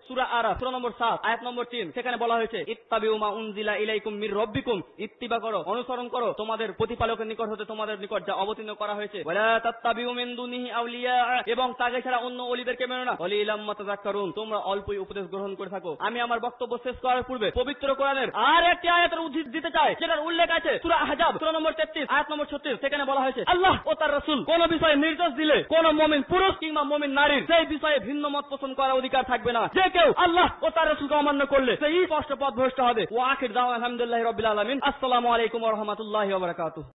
সূরা আরাফ সূরা নম্বর 7 আয়াত নম্বর 3, সেখানে বলা হয়েছে ইত্তাবিউ মা উনজিলা ইলাইকুম মির রাব্বিকুম, ইত্তিবা করো, অনুসরণ করো তোমাদের প্রতিপালকের নিকট হতে তোমাদের নিকট যা অবতীর্ণ করা হয়েছে। ওয়ালা তাত্তাবিউ মিন দুনিহি আউলিয়া, এবং তাকে ছাড়া অন্য ওলিদেরকে মেনো না। কলিলাম মা তাযাক্কারুন, তোমরা অল্পই উপদেশ গ্রহণ করে থাকো। আমি আমার বক্তব্য শেষ করার পূর্বে পবিত্র কোরআনের আর একটি আয়াতের উদ্ধৃতি দিতে চাই, যেটার উল্লেখ আছে সূরা আহজাব সূরা নম্বর 33 আয়াত নম্বর 36, সেখানে বলা হয়েছে আল্লাহ ও তার রাসূল কোন বিষয়ে নির্দেশ দিলে কোন মুমিন পুরুষ কিংবা মুমিন নারীর সেই বিষয়ে ভিন্ন মত পোষণ করার অধিকার থাকবে না। যে কেউ আল্লাহ ও তার রাসূলকে অমান্য করলে সেই স্পষ্ট পথভ্রষ্ট হবে। ওয়া আখির দাওয়ানা আলহামদুলিল্লাহি রাব্বিল আলামিন। আসসালামু আলাইকুম ওয়া রাহমাতুল্লাহি ওয়া বারাকাতুহু।